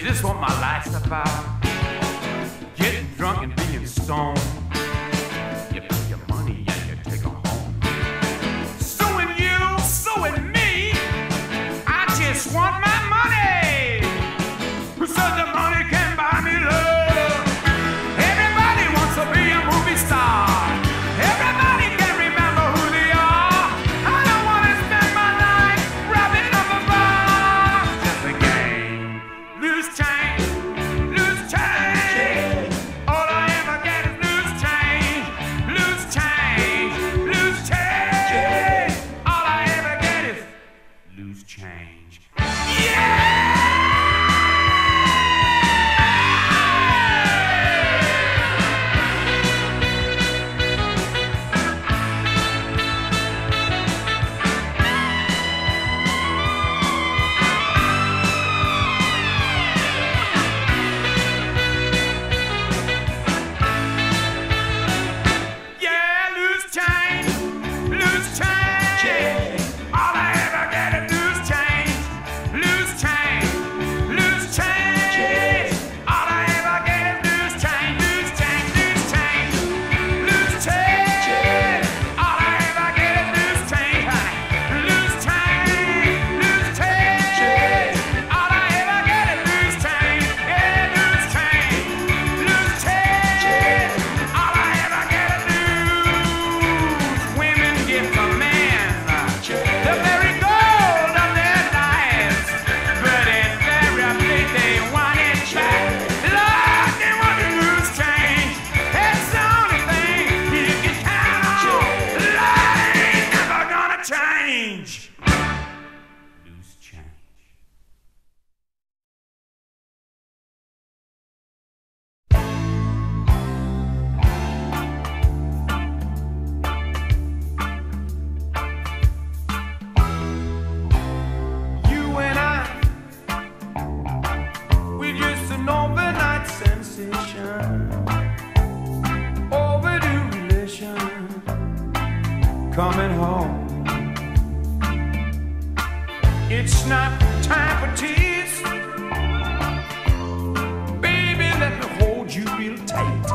this what my life's about? Getting drunk and being stoned. You pay your money and you take her home. Suing you, suing me. I just want my money. Who said the money can buy me love? Everybody wants to be a movie star. Everybody can remember who they are. I don't want to spend my life wrapping up a bar. Just a game. Lose change, lose change. All I ever get is lose change, lose change, lose change. All I ever get is lose change. Yeah! Coming home. It's not time for tears. Baby, let me hold you real tight.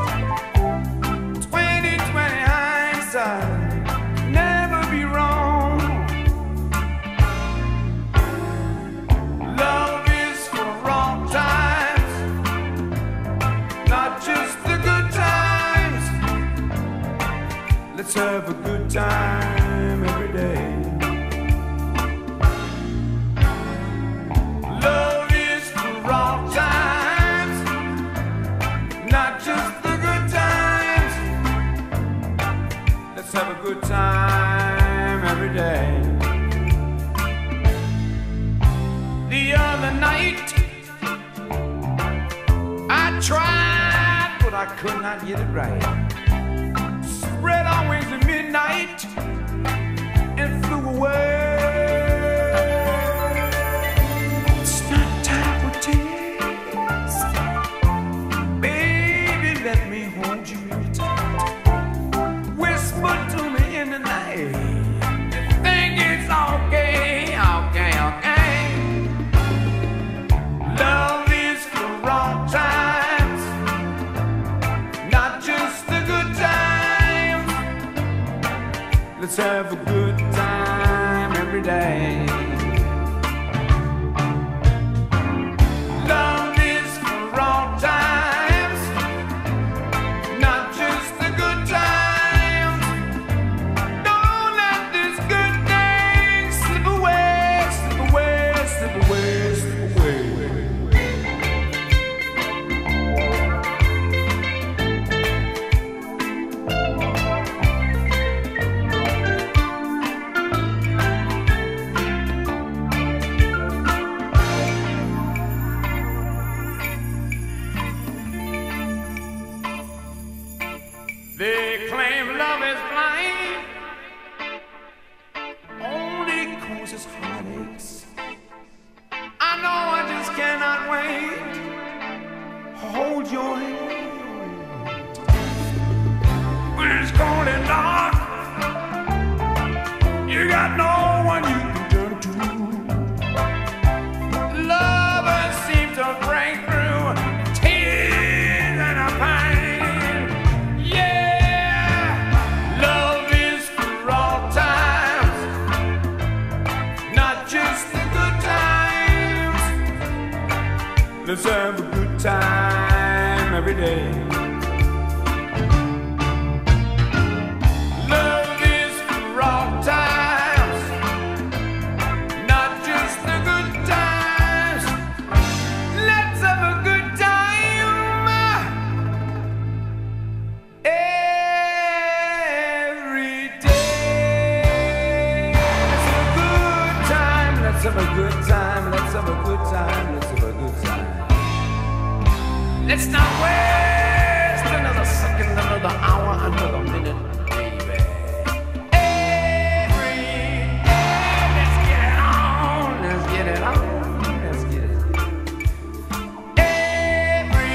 20/20 hindsight, never be wrong. Love is for wrong times, not just the good times. Let's have a good time every day. Love is for wrong times, not just the good times. Let's have a good time every day. The other night I tried, but I could not get it right. Spread our wings at midnight and flew away. It's not time for tears. Baby, let me hold you real tight. Whisper to me in the night. Think it's okay, okay, okay. Love is for wrong times, not just the good times. Let's have a good time every day. Love is for wrong times, not just the good times. Don't let this good thing slip away, slip away, slip away, slip away. They claim love is blind, only causes heartaches. I know I just cannot wait. Hold your hand when it's cold and dark. You got no one you can turn to. Lovers seem to break Let's have a good time every day. Love is for all times, not just the good times. Let's have a good time every day. Let's have a good time. Let's have a good time. Let's have a good time. Let's have a good time. Let's not waste another second, another hour, another minute, baby. Every day, let's get it on, let's get it on, let's get it. Every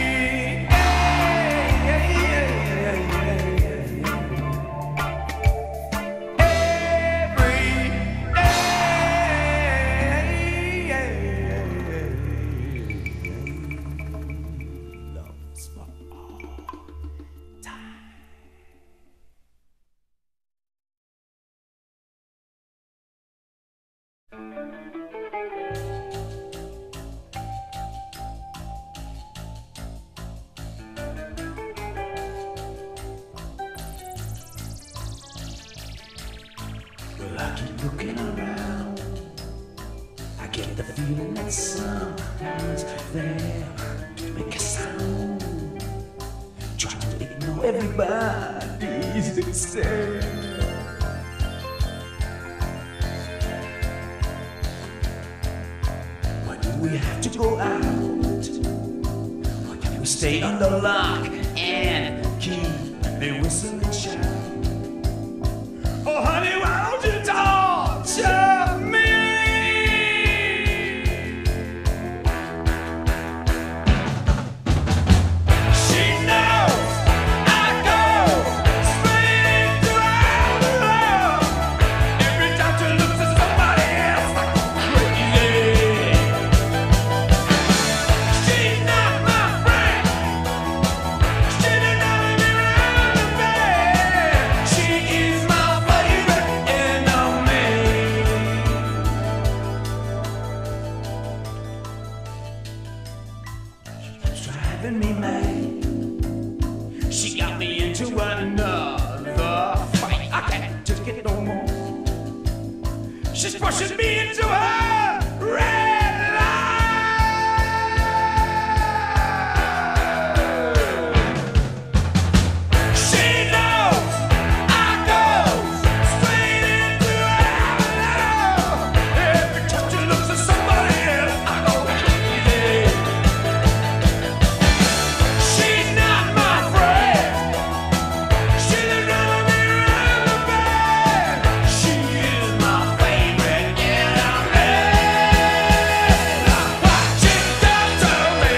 well, I keep looking around. I get the feeling that someone's there to make a sound, trying to ignore everybody's stare. Why do we have to go out? Why can't we stay under lock and keep the whistle and shout? Oh, honey, why don't you torture me? She knows I go straight into her love. Every time she looks at somebody else, I go crazy. She's not my friend. She didn't know me around the bed. She is my favorite enemy. She keeps driving me mad. She got me into another fight. I can't take it no more. She's pushing me into her red light. She knows I go straight into her love. Every time she looks at somebody else, I go crazy. She's not my friend. She didn't know me around the bed. She is my favorite enemy. What she done to me?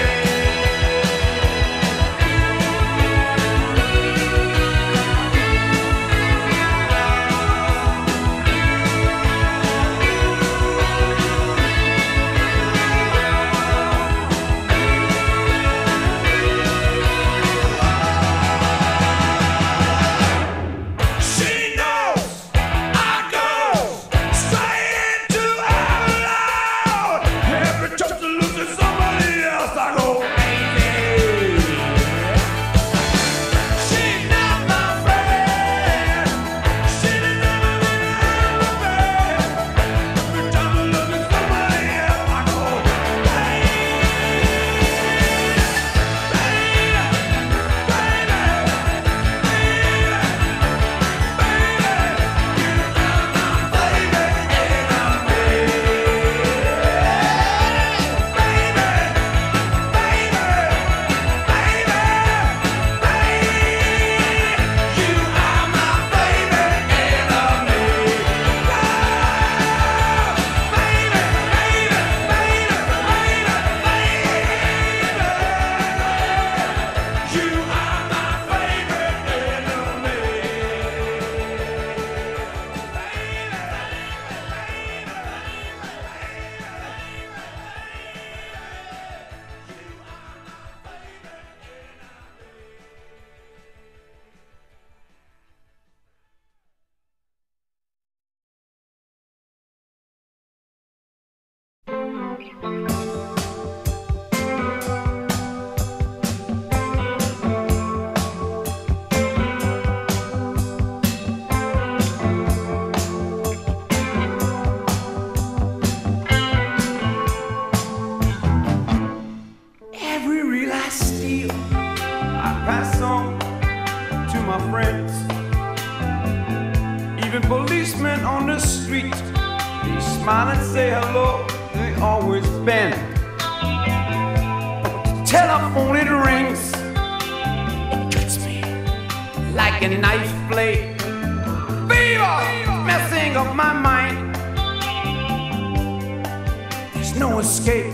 She knows I go straight into her love. Every time she looks at somebody else, I go crazy. She's not my friend. She didn't know me around the bed. Every time she looks at somebody else, I go crazy. pass on to my friends. Even policemen on the street, they smile and say hello, they always bend. But the telephone, it rings, it cuts me like a knife blade. Fever messing up my mind, there's no escape.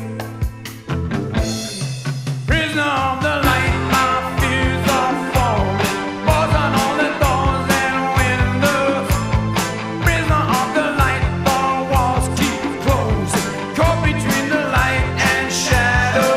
Prisoner of the light, my fears are falling, buzzing on the doors and windows. Prisoner of the light, the walls keep closing, caught between the light and shadow.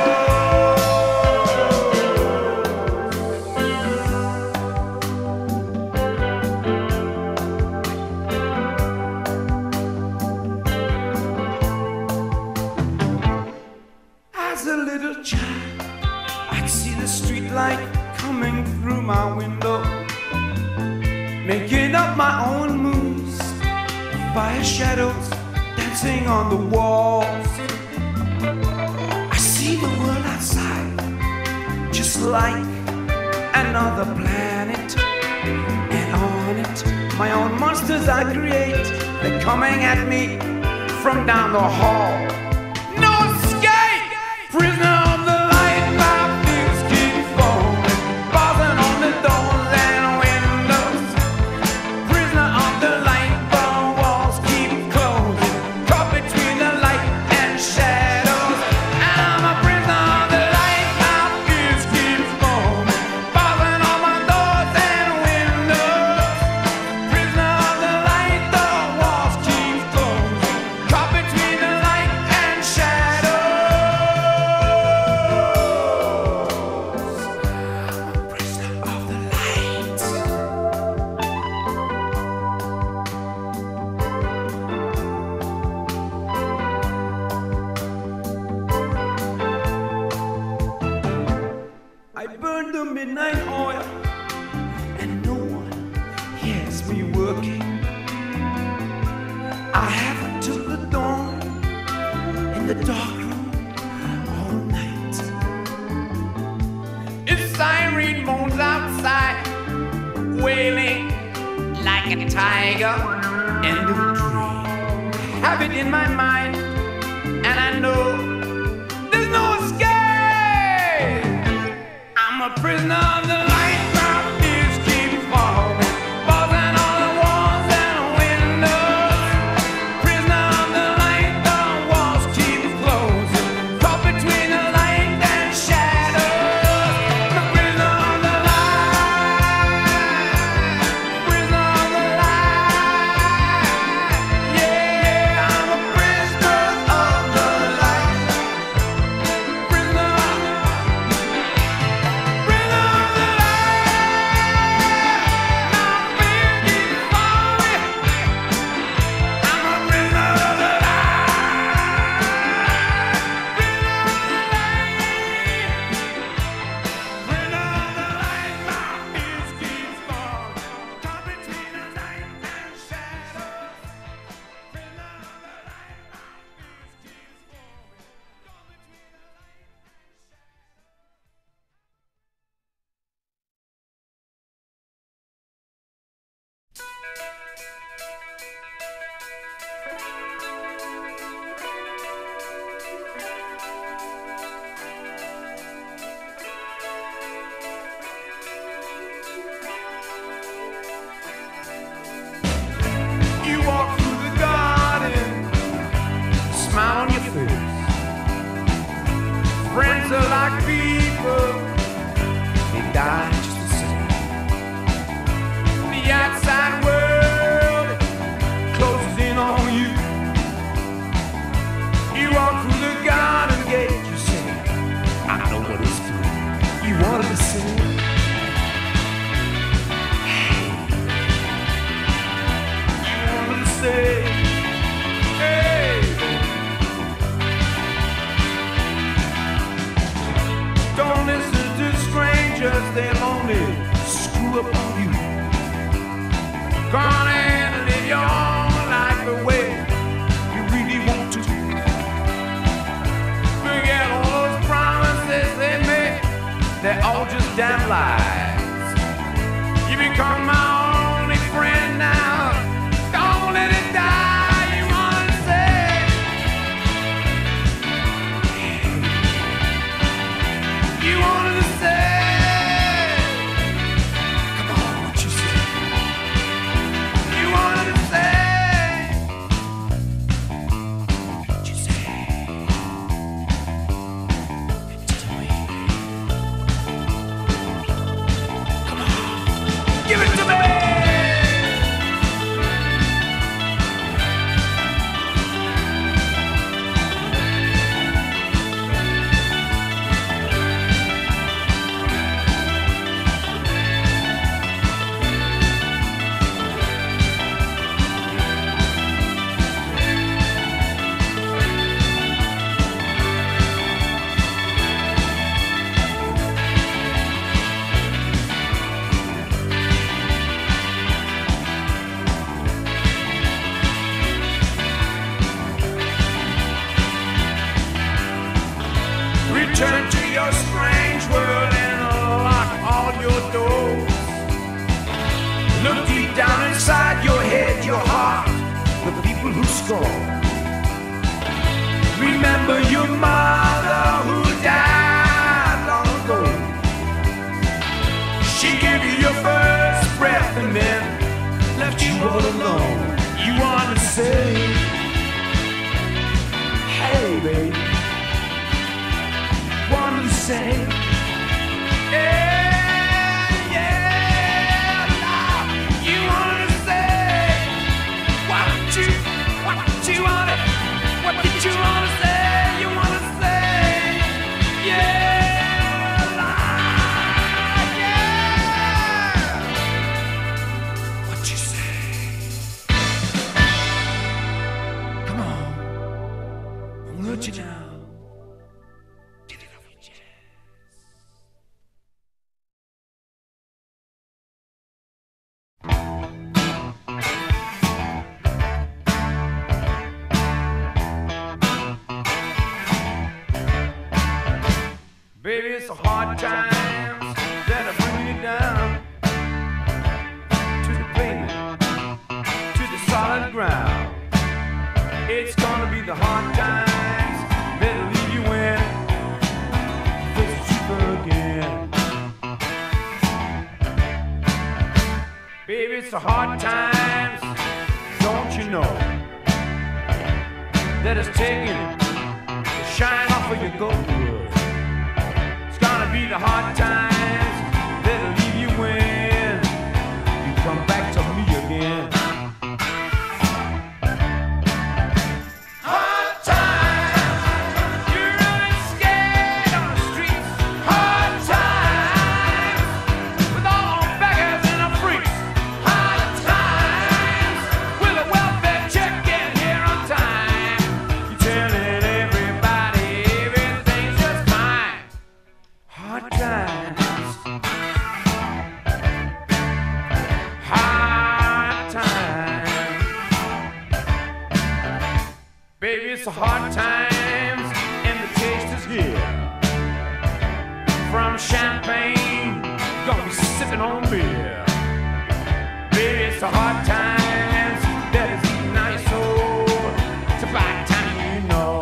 As a little child, I'd see the street light coming through my window, making up my own moves, fire shadows dancing on the walls. I see the world outside, just like another planet, and on it, my own monsters I create. They're coming at me from down the hall. No escape! Prisoner of the light, my fears keep falling, buzzing on the doors and windows. Prisoner of the light, the walls keep closing, caught between the light and shadows. I'm a prisoner of the light, my fears keep falling, buzzing on my doors and windows. Prisoner of the light, the walls keep closing, caught between the light and shadows. I burned the midnight oil, and no one hears me working. I have until the dawn in the dark room all night. If siren moans outside, wailing like a tiger, and a dream, have it in my mind, and I know there's no escape. I'm a prisoner of the light, my fears keep falling, buzzing on the walls and windows. Prisoner of the light, the walls keep closing, caught between the light and shadows. I'm a prisoner of the light, prisoner of the light. Yeah, I'm a prisoner of the light, prisoner of the light. You walk through the garden, smile on your face. Friends are like people, they die just the same. The outside world closes in on you. You walk through the garden gate, you say, I know what it's doing. You wanted to say, hey, don't listen to strangers, they'll only screw up on you. Go on and live your own life the way you really want to. Forget all those promises they made, they're all just damn lies. You become my only friend now. Don't let it die. You wanna say, you wanted to say, come on, what you say? You wanted to say, what you say? Tell me. Come on, give it to me. Return to your strange world and lock all your doors. Look deep down inside your head, your heart, the people who score. Remember your mother who died long ago. She gave you your first breath and then left you all alone. You want to say, hey baby, want to say, yeah, yeah, now you want to say, what you want to, what did you want to say? You want to say, yeah, yeah, what you say? Come on, I'll let you down. Baby, it's the hard times that'll bring you down to the pavement, to the solid ground. It's gonna be the hard times that'll leave you when you face the truth again. Baby, it's the hard times, don't you know, that it's taking the shine off of your gold. Be the hard times that'll leave you when you come back to me again. Hard times, you're running scared on the streets. Hard times, with all the beggars and the freaks. Hard times, with a welfare check in here on time. You're telling everybody everything's just fine. Hard times, hard times, baby, it's the hard times, and the taste is here. From champagne, gonna be sipping on beer. Baby, it's the hard times that is eating out your soul. It's about time you know.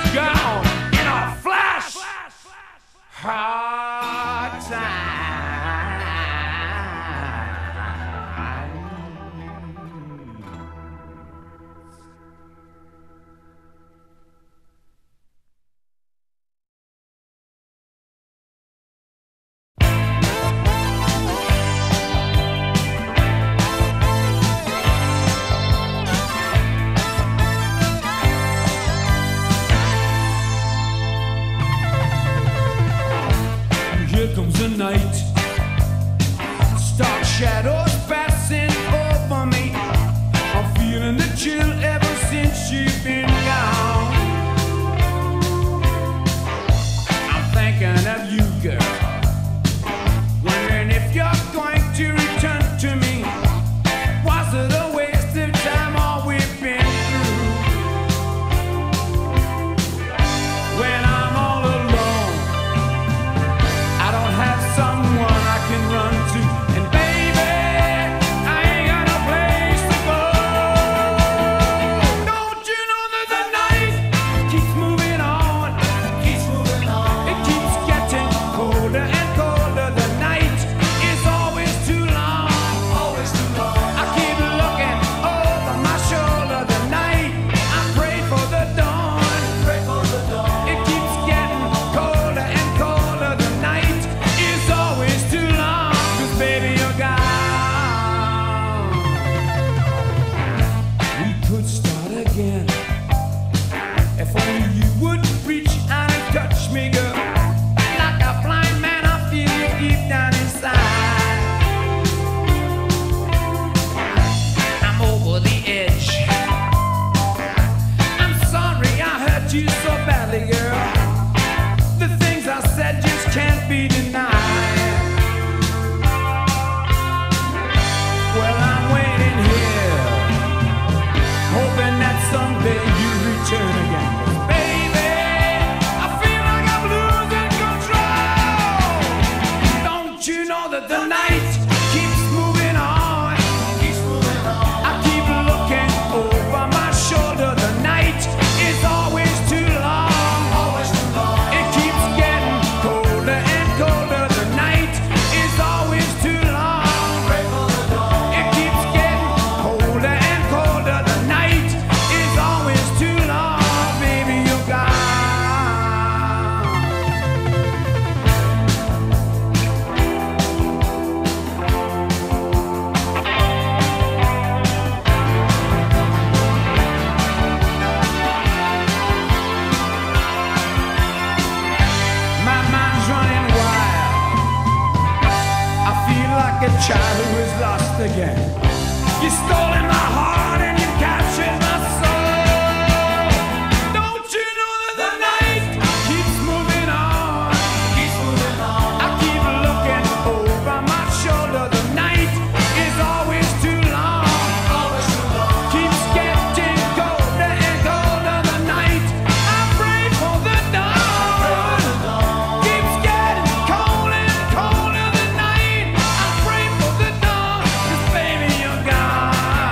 Hard time. night. Stark shadows passing over me. I'm feeling the chill ever since you've been gone. I'm thinking of you, girl. Wondering if you're going to return to me. Was it a waste of time all we've been through? When I'm all alone, I don't have someone I can run to. And baby, I ain't got no place to go. Don't you know that the night keeps moving on? Keeps moving on. It keeps getting colder and colder. The night is always too long. Always too long. I keep looking over my shoulder. The night I pray for the dawn. Pray for the dawn. It keeps getting colder and colder. The night is always too long. 'Cause baby, you're gone. We could start again. If only you would reach out and touch me, girl. Like a blind man, I feel you deep down inside. I'm over the edge. I'm sorry I hurt you so badly, girl. The things I said just can't be denied. Well, I'm waiting here, hoping that someday you return again. 'Cause baby, I feel like I'm losing control. Don't you know that the night keeps moving on? Keeps moving on. I keep looking over my shoulder. The night is always too long. Always too long. It keeps getting colder and colder. The night is always too long. Pray for the dawn. It keeps getting colder and colder. The night is always too long. Baby, you're gone. My mind's running wild. I feel like a child who is lost again. You stole in my heart and you captured my soul. Don't you know that the night keeps moving on? Keeps moving on. I keep looking over my shoulder. The night is always too long. Always too long. Keeps getting colder and colder. The night I pray for the dawn. Keeps getting colder and colder. The night I pray for the dawn. 'Cause baby, you're gone.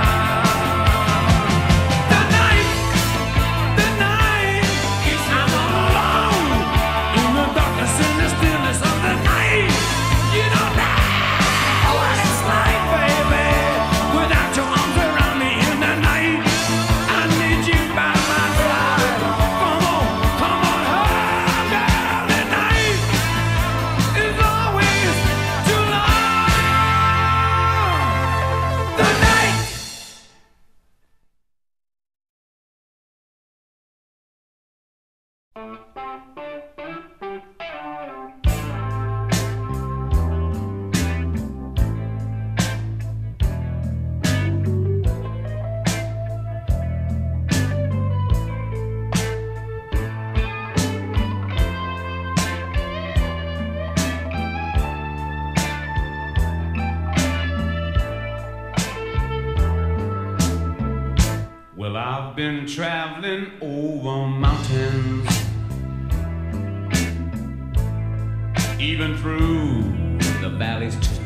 The night, I'm all alone in the darkness and the stillness of the night. You know that what it's like, baby, without your arms around me in the night. I need you by my side. Come on, hold down. The night is always too long. The night. Well, I've been traveling over mountains, even through the valleys too.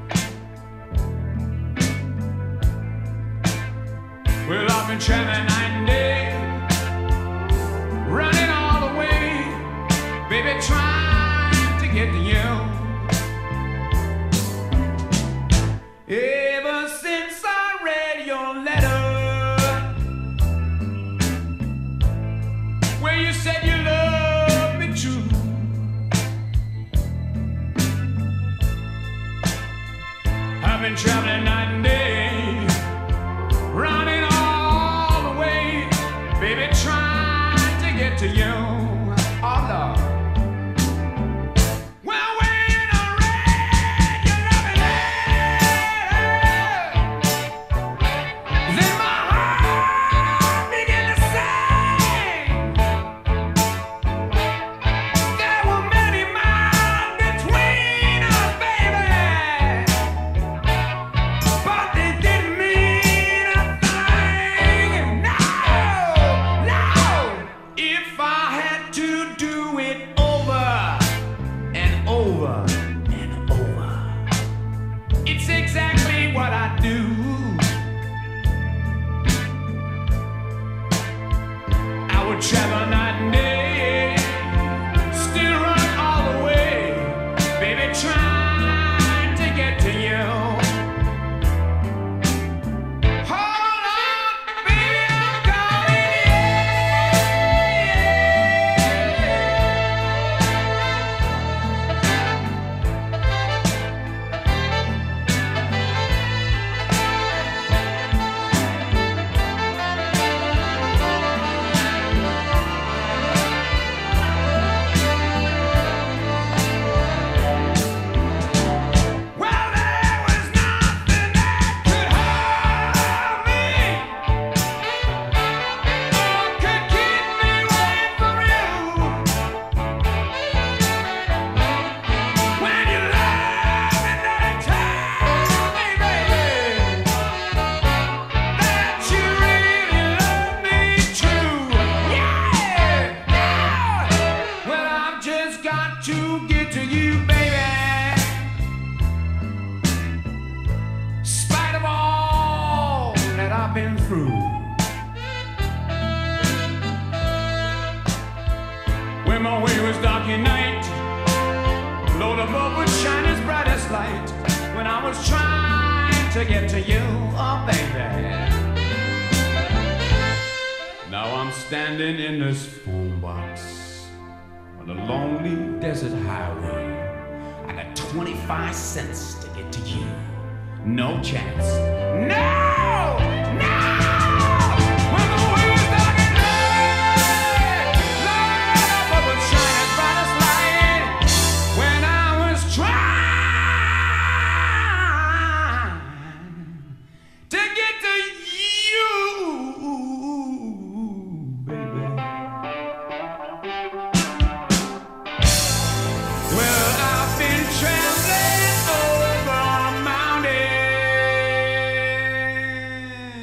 Well, I've been traveling night and day, running all the way, baby, trying to get to you. Ever since I read your letter, where you said you loved me true, I've been traveling night and day, running all the way, baby, trying to get to you. Oh, Lord. Well, when I read over and over. It's exactly what I do. I would travel night and day, still run all the way, baby, trying to get to you. Hold on, baby, I'm calling to get to you, baby. Spite of all that I've been through. When my way was dark at night, Lord above would shine as bright as light. When I was trying to get to you, oh baby. Now I'm standing in this phone box on a lonely desert highway. I got 25 cents to get to you. No chance. No! No! When the way is dark at night, love up would shine as bright as light. When I was trying to get to you, baby. Well, I've been traveling over mountains.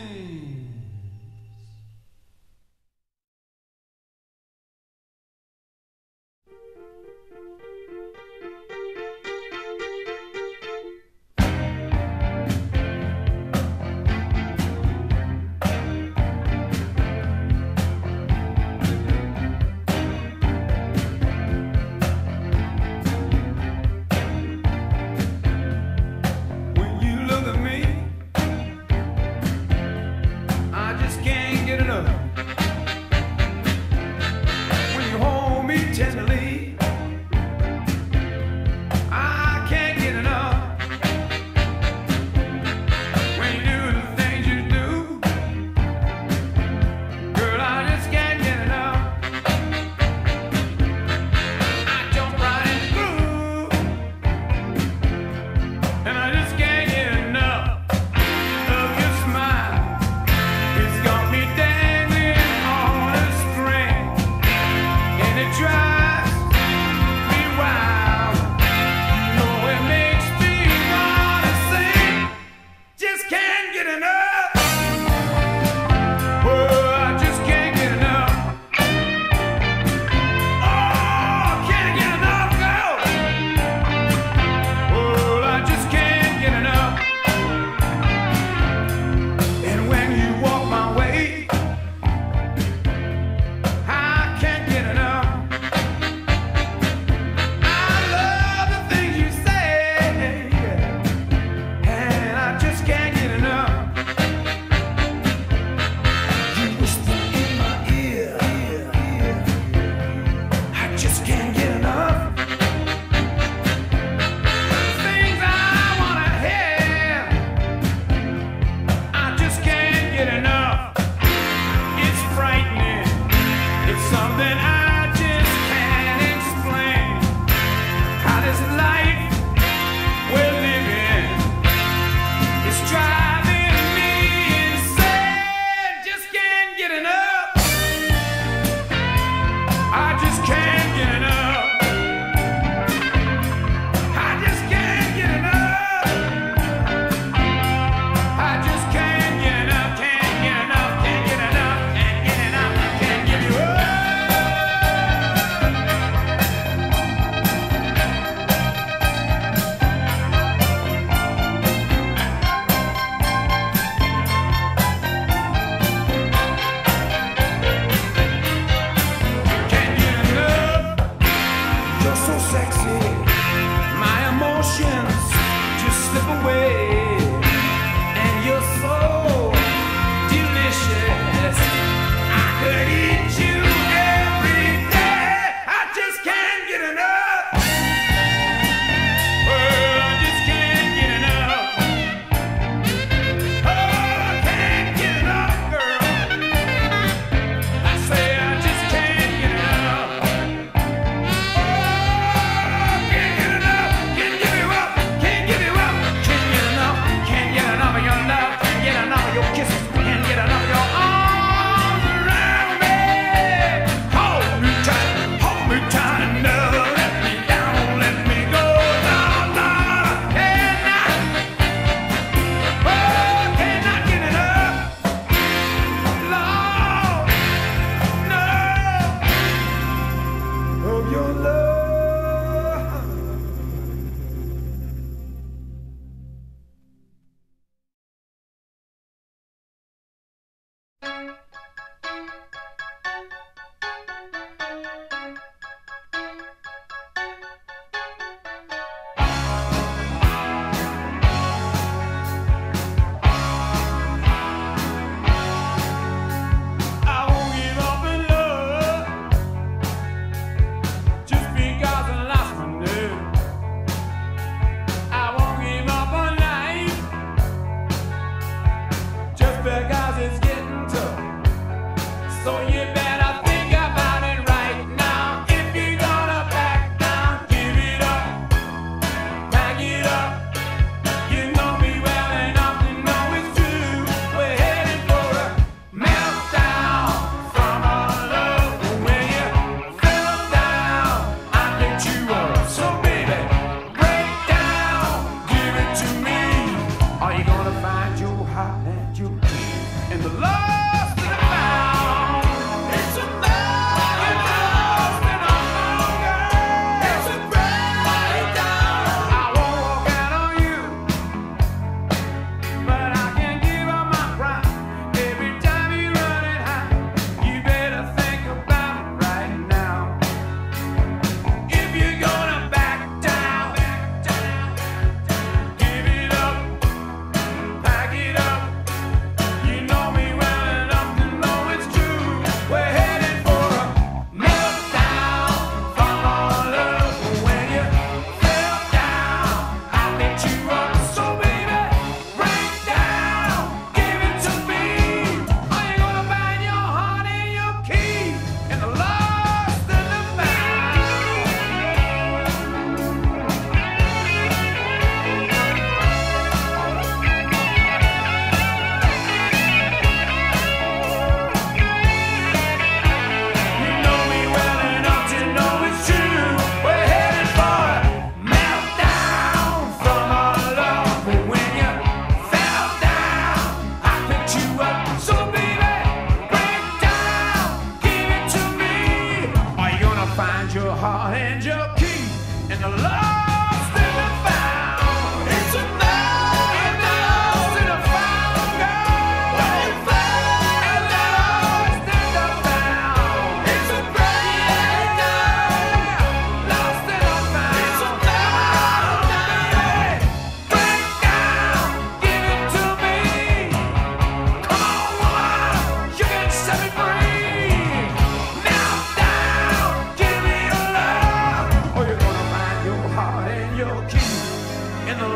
in the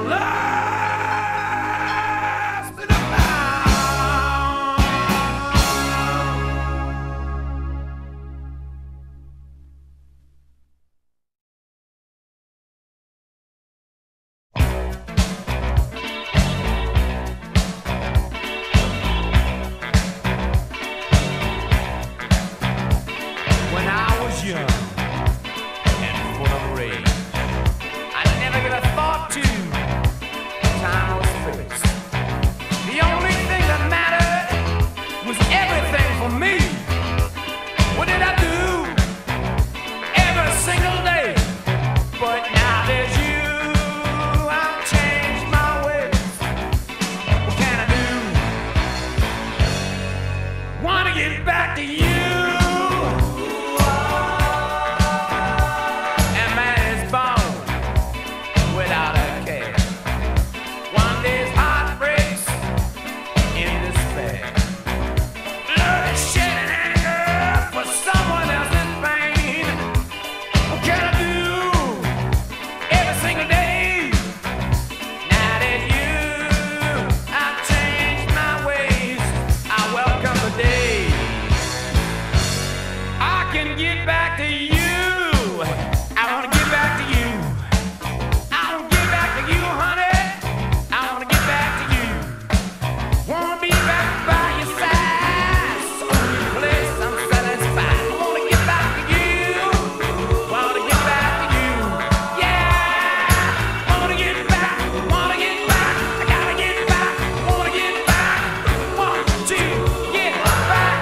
last of the When I was young and full of rage, I never gave a thought to time or space. The only thing that mattered was everything for me. What did I do every single day? But now there's you, I've changed my ways. What can I do? Wanna get back to you. Get back to you. I wanna get back to you. I wanna get back to you, honey. I wanna get back to you. Wanna be back by your side. So any place I'm satisfied. I wanna get back to you. Wanna get back to you. Yeah. Wanna get back. Wanna get back. I gotta get back. Wanna get back. Want to get back.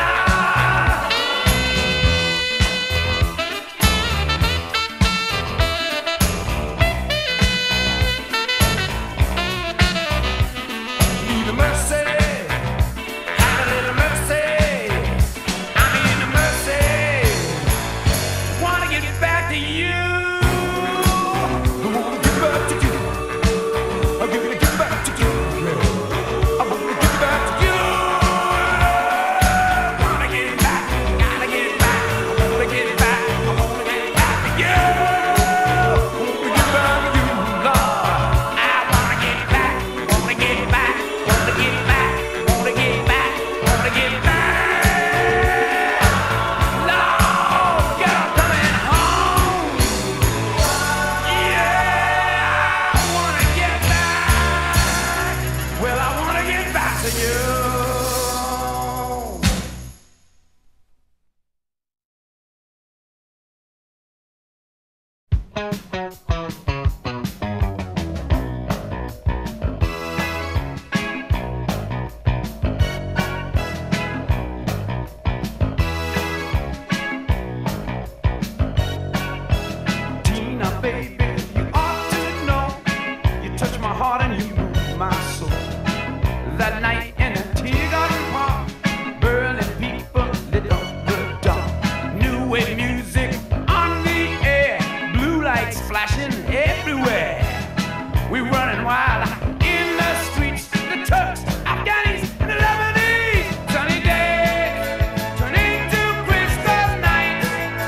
That night in a Tiergarten Park, Berlin people lit up the dark. New wave music on the air, blue lights flashing everywhere. We running wild in the streets, the Turks, Afghanis, and the Lebanese. Sunny days turn into crystal nights.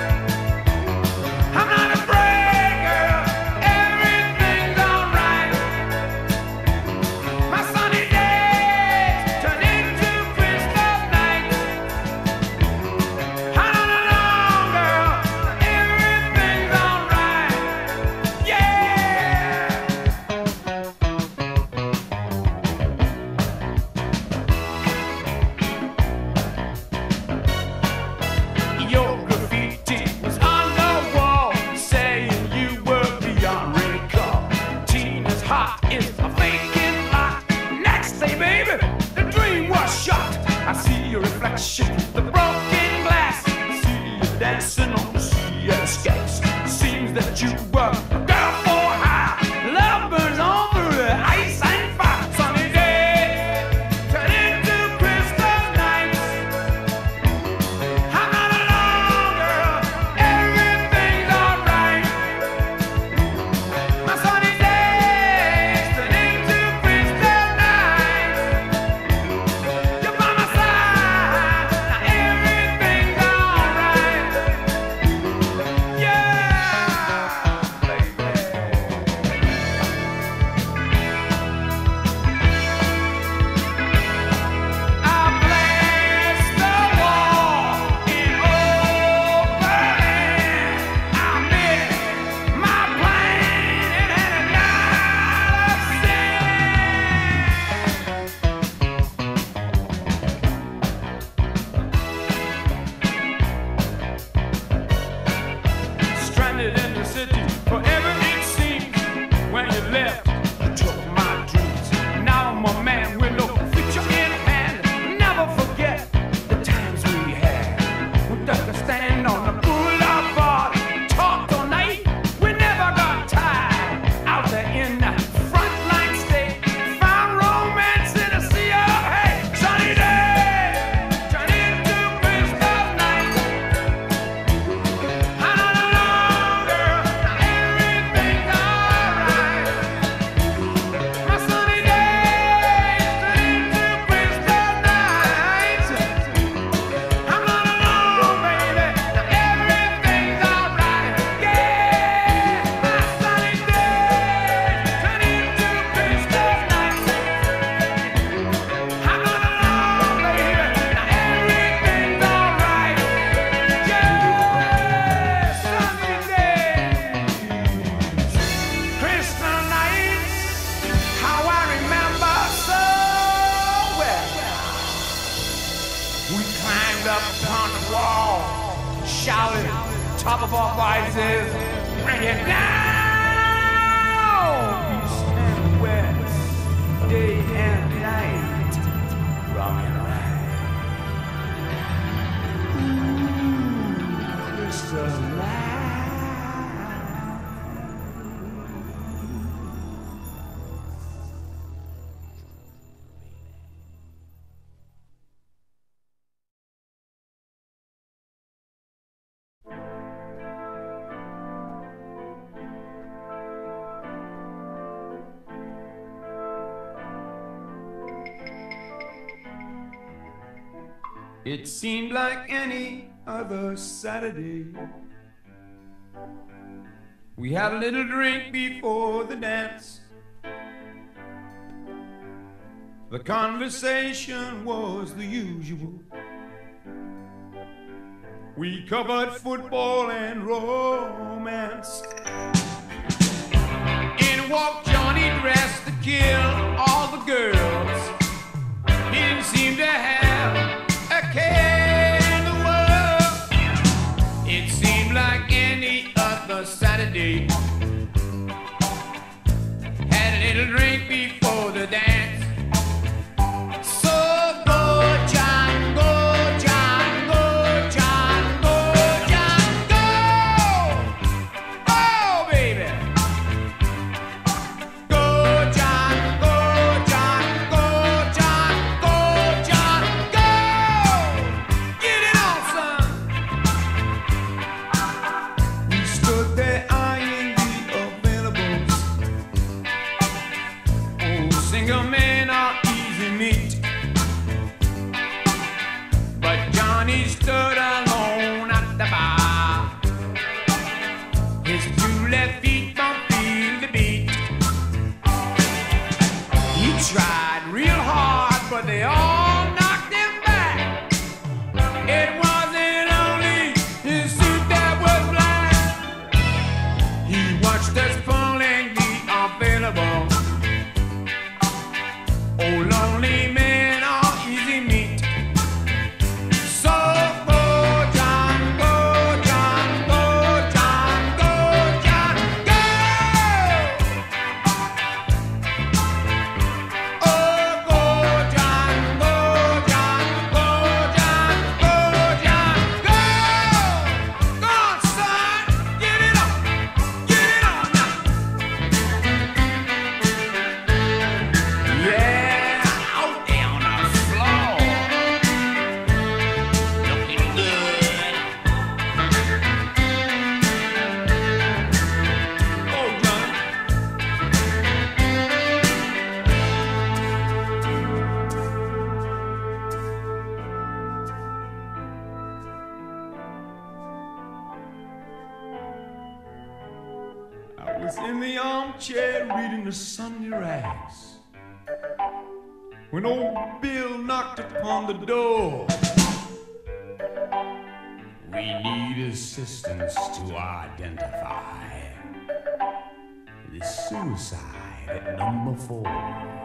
I'm not afraid, girl, everything's alright. My sunny days turn into crystal nights. I don't know, girl, everything's alright. Yeah. Your graffiti was on the wall, saying you were beyond recall. Tina's heart is a vacant lot. Next day, baby, the dream was shot. I see your reflection, the broken glass. See you dancing on the sea skates. Seems that you were a girl for hire. Love burns on through ice and fire. Sunny days turn into crystal nights. I'm not alone, girl, everything's alright. My sunny days turn into crystal nights. You're by my side, now in the frontline state. Found romance in a sea of hate. Sunny day turned into crystal night. I don't know, girl, now everything's alright. My sunny days turned into crystal nights. I'm not alone, baby, now everything's alright. Yeah, my sunny days turned into crystal nights. I'm not alone, baby, now everything's alright. Yeah, sunny days, crystal nights, how I remember so well. We climbed up on the wall, shouted top of our voices, bring it down, east and west, day and night, wrong and right. Ooh, crystal night. It seemed like any other Saturday. We had a little drink before the dance. The conversation was the usual. We covered football and romance. In walked Johnny dressed to kill all the girls. He didn't seem to have a care in the world. It seemed like any other Saturday. Had a little drink before the dance. So go, John, go, John, go, John, go, John, go! Oh, baby! Go, John, go, John, go, John, go, John, go! Get it on, son! We stood there eyeing the availables. Oh, single men are easy meat. But Johnny stood alone at the bar. His two left feet don't feel the beat. He tried real hard, but they all knocked him back. It wasn't only his suit that was black. He watched us pulling the available. Oh, lonely men are easy meat. So go, John, go, John, go, John, go, John, go! Oh, go, John, go, John, go, John, go, John, go! Go on, son, get it on now. Yeah, out there on the floor, looking good. Oh, John. I was in the armchair reading the Sunday rags when old Bill knocked upon the door. We need assistance to identify the suicide at number 4.